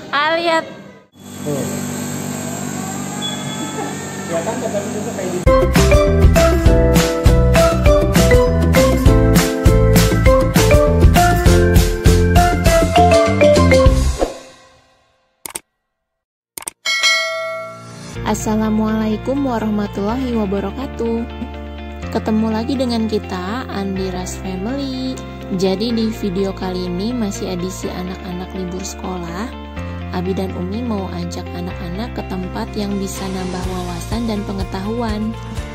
Lihat. Ya kan kata juga kayak gitu. Assalamualaikum warahmatullahi wabarakatuh. Ketemu lagi dengan kita, Andiras Family. Jadi di video kali ini masih edisi anak-anak libur sekolah. Abi dan Umi mau ajak anak-anak ke tempat yang bisa nambah wawasan dan pengetahuan.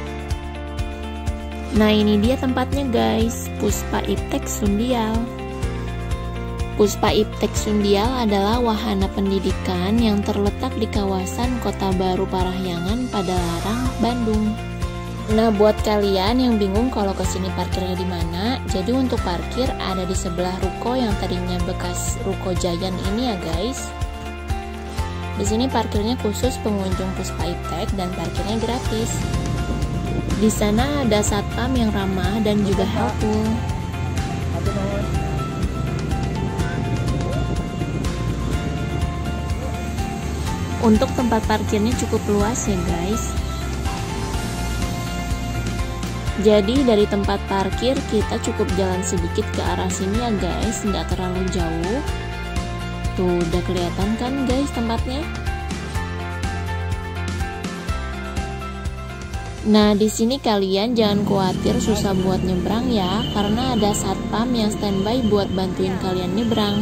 Nah, ini dia tempatnya guys, Puspa Iptek Sundial. Puspa Iptek Sundial adalah wahana pendidikan yang terletak di kawasan Kota Baru Parahyangan, Padalarang, Bandung. Nah, buat kalian yang bingung kalau kesini parkirnya di mana, jadi untuk parkir ada di sebelah ruko yang tadinya bekas ruko Giant ini ya guys. Di sini parkirnya khusus pengunjung Puspa Iptek dan parkirnya gratis. Di sana ada satpam yang ramah dan juga helpful. Untuk tempat parkirnya cukup luas ya guys. Jadi dari tempat parkir kita cukup jalan sedikit ke arah sini ya guys, nggak terlalu jauh. Tuh udah kelihatan kan guys tempatnya. Nah, di sini kalian jangan khawatir susah buat nyebrang ya, karena ada satpam yang standby buat bantuin kalian nyebrang.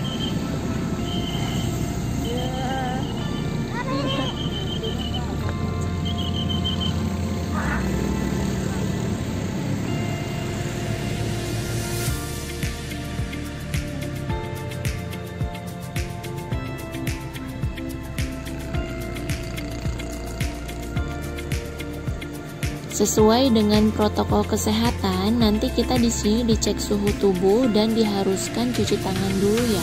Sesuai dengan protokol kesehatan, nanti kita di sini dicek suhu tubuh dan diharuskan cuci tangan dulu ya.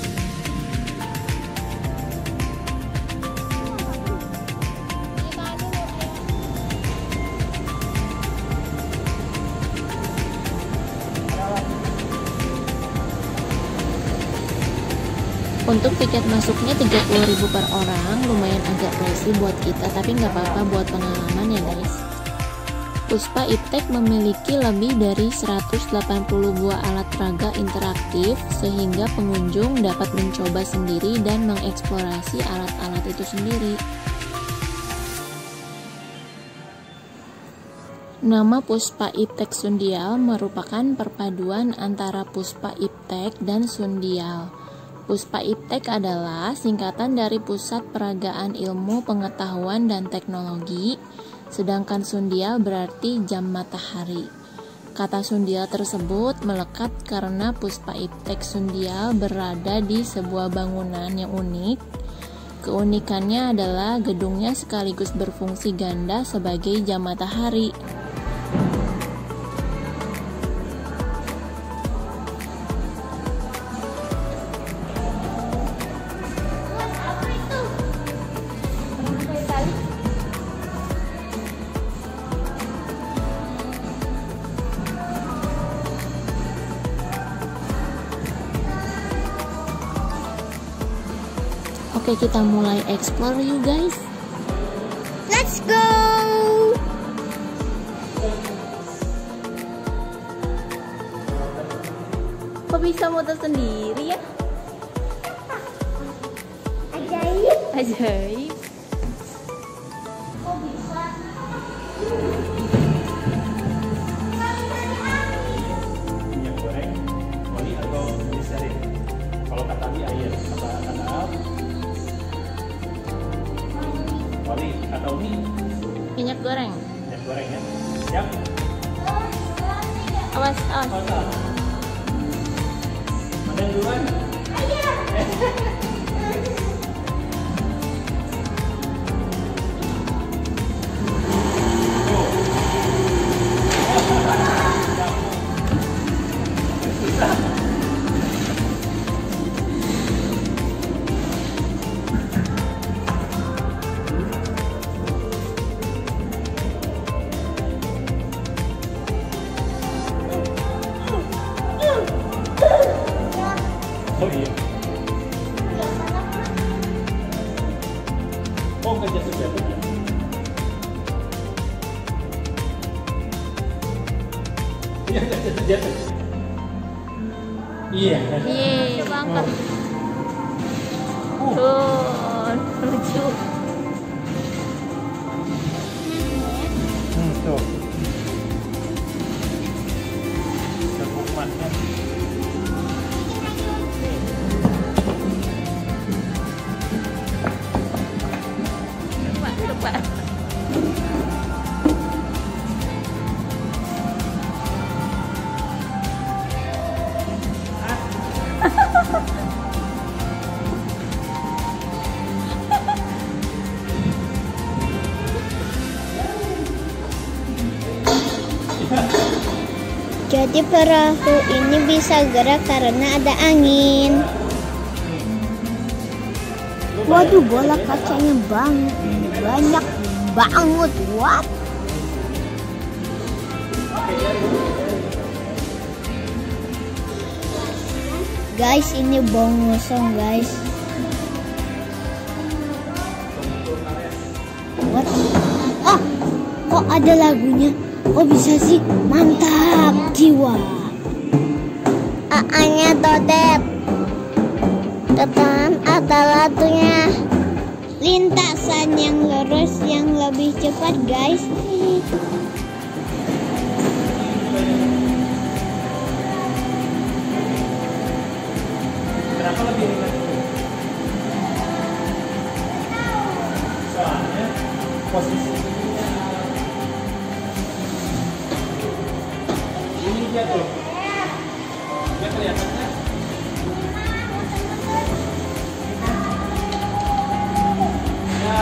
Untuk tiket masuknya 30.000 per orang, lumayan agak pricey buat kita, tapi nggak apa-apa buat pengalaman ya guys. Puspa Iptek memiliki lebih dari 180 buah alat peraga interaktif sehingga pengunjung dapat mencoba sendiri dan mengeksplorasi alat-alat itu sendiri. Nama Puspa Iptek Sundial merupakan perpaduan antara Puspa Iptek dan Sundial. Puspa Iptek adalah singkatan dari Pusat Peragaan Ilmu Pengetahuan dan Teknologi, sedangkan Sundial berarti jam matahari. Kata Sundial tersebut melekat karena Puspa Iptek Sundial berada di sebuah bangunan yang unik. Keunikannya adalah gedungnya sekaligus berfungsi ganda sebagai jam matahari. Oke, kita mulai explore yuk guys. Let's go. Kok bisa motor sendiri ya? Ajaib. Ajaib. Kok bisa? Minyak goreng, oli atau gliserin. Kalau kata Abi air, kata oli atau mie? Minyak goreng. Minyak goreng ya. Siap? Awas, awas. Mana yang duluan? Oh iya. Oh, nggak jatuh-jatuh. Iya, nggak jatuh-jatuh. Iya. Yeay, coba angkat. Tuh, lucu. Tuh. Hukumannya. Coba. Jadi perahu ini bisa gerak karena ada angin. Waduh, bola kacanya banyak banget. What? Guys, ini bongosong guys. What? Oh, kok ada lagunya? Oh bisa sih, mantap jiwa. A-nya Todet. Teman ada lagunya. Lintasan yang lurus yang lebih cepat guys. Kenapa lebih ringan? Soalnya posisi ini dia tuh. Dia kelihatannya. Ya.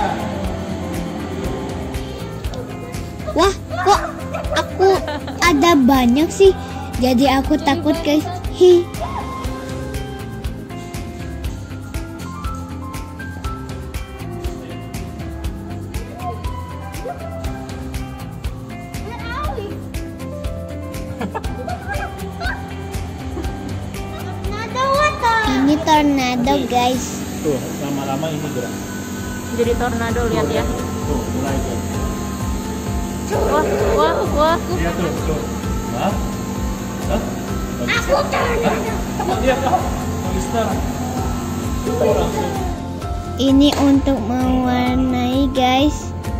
Wah, kok aku ada banyak sih. Jadi aku takut guys. Hi. Ini tornado guys. Tuh, lama-lama ini gerak. Jadi tornado, lihat ya. Tuh, mulai gerak. Wah. Iya tuh. Hah? Hah? Aku tornado. Lihat tuh, monster. Tuh, langsung. Ini untuk mewarnai guys.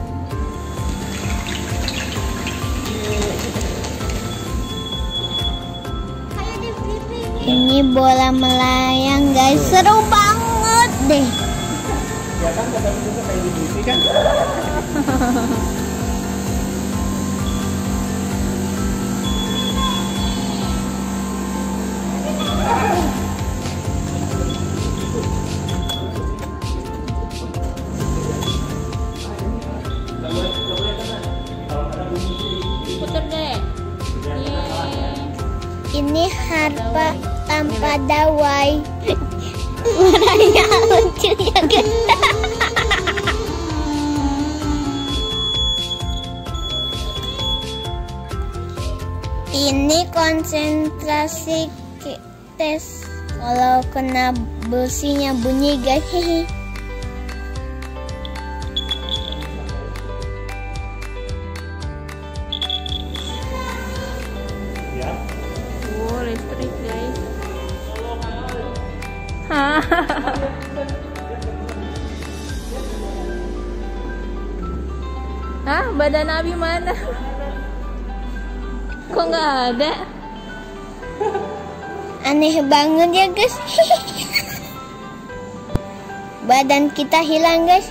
Ini bola melayang guys, seru banget deh. Ya kan kata juga kayak di TV kan? Puter deh. Ini harpa tanpa dawai. Warnanya lucu ya guys. Ini konsentrasi tes. Kalau kena besinya bunyi guys. Ya. Oh, listrik guys. Hah, badan Abi mana? Kok nggak ada? Aneh banget ya guys. Badan kita hilang guys.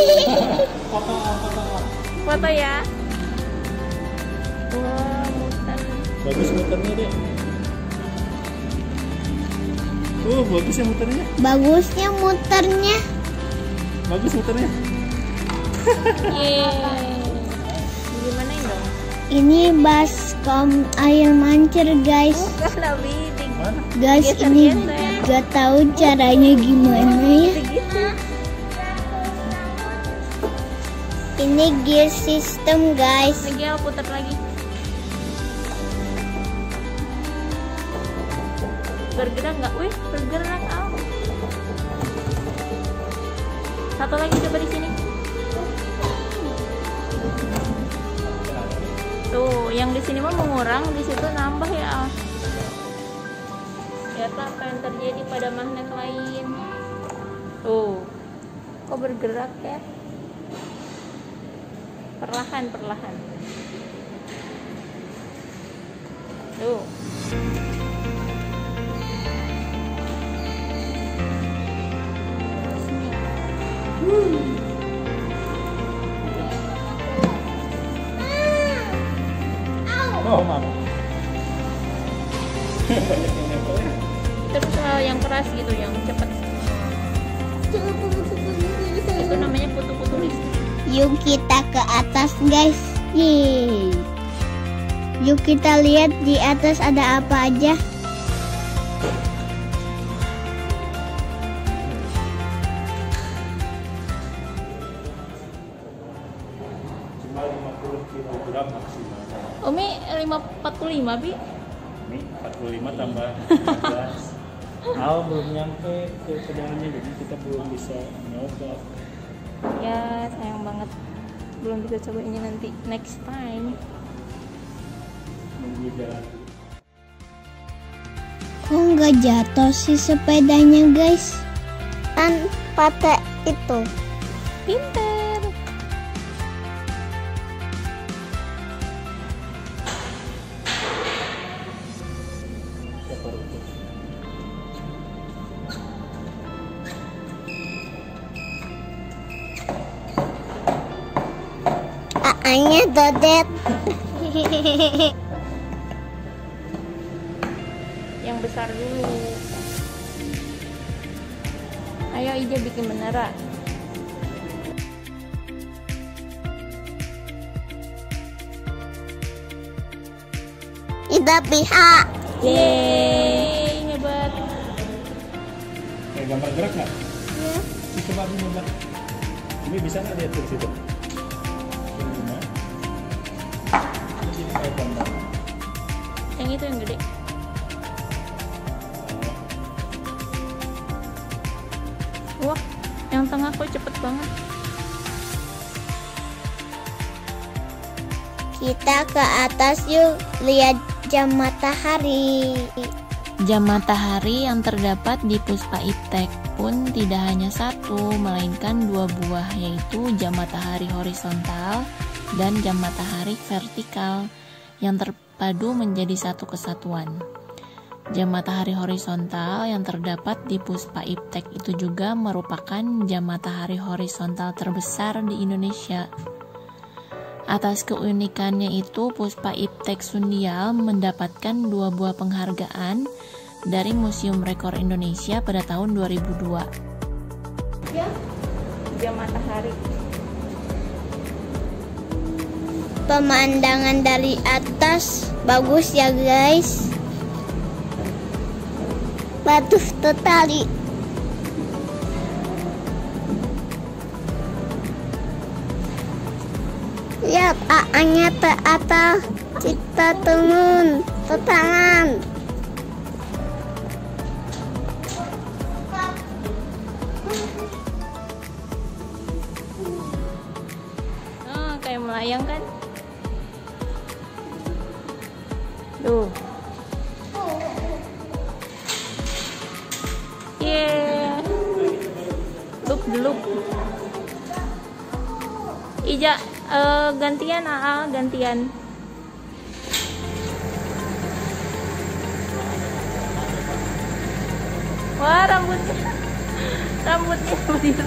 Foto ya. Wah, muter. Bagus muternya deh. Bagus ya muternya. Bagusnya muternya. Bagus muternya. Yeay. Gimana ini dong? Ini baskom air mancur guys. Bukan Abi, Mana? Guys, ini gak tahu caranya gimana ya. gitu. Ini gear system guys. Lagi aku putar lagi. Bergerak nggak? Wih, bergerak. Satu lagi coba di sini. Yang di sini mah mengurang, di situ nambah ya. Lihatlah apa yang terjadi pada magnet lain. Tuh, kok bergerak ya? Perlahan. Tuh. Oh, mama. Banyak yang nempel ya. Terus yang keras gitu, yang cepat. Itu namanya putu-putu listrik. Yuk kita ke atas guys. Yeay. Yuk kita lihat di atas ada apa aja. Cuma 50 kg maksimal. Umi 545 Bi. Ini 45 tambah 15. Belum nyampe ke pedalnya, jadi kita belum bisa nyoba. Ya sayang banget, belum bisa coba ini, nanti next time. Nunggu jalan. Kok nggak jatuh sih sepedanya guys? Kan pakai itu. Pinter. Siapa rumput? Aanya dodet. Yang besar dulu. Ayo Ija bikin menara. Tidak pihak. Yeay, hebat. Kayak gambar gerak nggak? Ya. Coba aku nyoba. Ini bisa nggak lihat dari situ? Ini jadi kayak gambar. Yang itu yang gede. Wah, yang tengah kok cepet banget. Kita ke atas yuk, lihat jam matahari. Jam matahari yang terdapat di Puspa Iptek pun tidak hanya satu, melainkan dua buah, yaitu jam matahari horizontal dan jam matahari vertikal yang terpadu menjadi satu kesatuan. Jam matahari horizontal yang terdapat di Puspa Iptek itu juga merupakan jam matahari horizontal terbesar di Indonesia. Atas keunikannya itu, Puspa Iptek Sundial mendapatkan 2 buah penghargaan dari Museum Rekor Indonesia pada tahun 2002. Ya, jam matahari. Pemandangan dari atas bagus ya guys. Bagus totali. Lihat A-nya ke atas. Kita turun ke tangan. Oh, kayak melayang kan? Tuh. Yeah. Loop. Ija, gantian AA, gantian. Wah, rambutnya berdiri.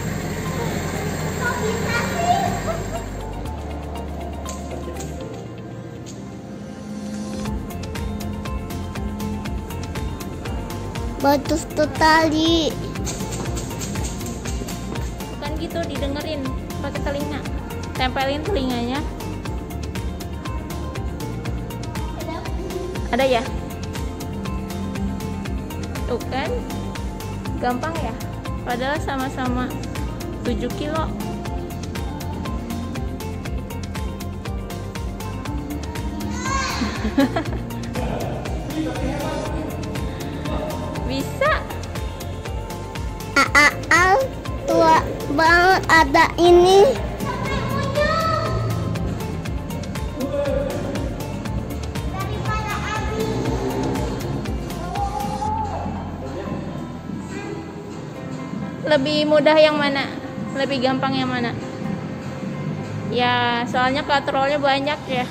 Bagus totali. Bukan gitu, didengerin pakai telinga. Tempelin telinganya. Ada ya? Tuh kan? Gampang ya? Padahal sama-sama 7 kilo. Bisa. Tua banget ada ini. Lebih mudah yang mana? Lebih gampang yang mana? Ya, soalnya katrolnya banyak ya.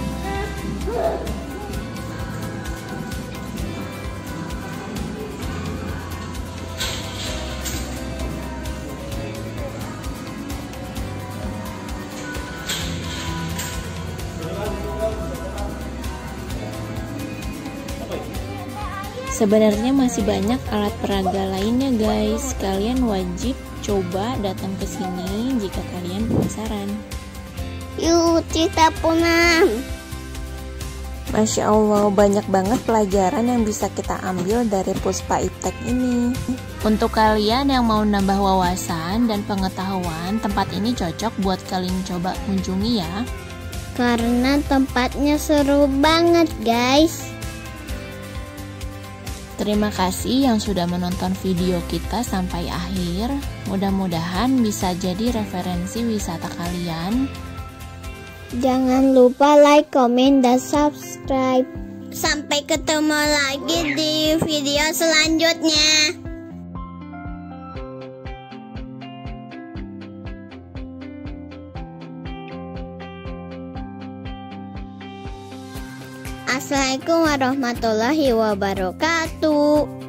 Sebenarnya masih banyak alat peraga lainnya guys. Kalian wajib coba datang ke sini jika kalian penasaran. Yuk kita pulang. Masya Allah, banyak banget pelajaran yang bisa kita ambil dari Puspa Iptek ini. Untuk kalian yang mau nambah wawasan dan pengetahuan, tempat ini cocok buat kalian coba kunjungi ya. Karena tempatnya seru banget guys. Terima kasih yang sudah menonton video kita sampai akhir. Mudah-mudahan bisa jadi referensi wisata kalian. Jangan lupa like, comment, dan subscribe. Sampai ketemu lagi di video selanjutnya. Assalamualaikum warahmatullahi wabarakatuh.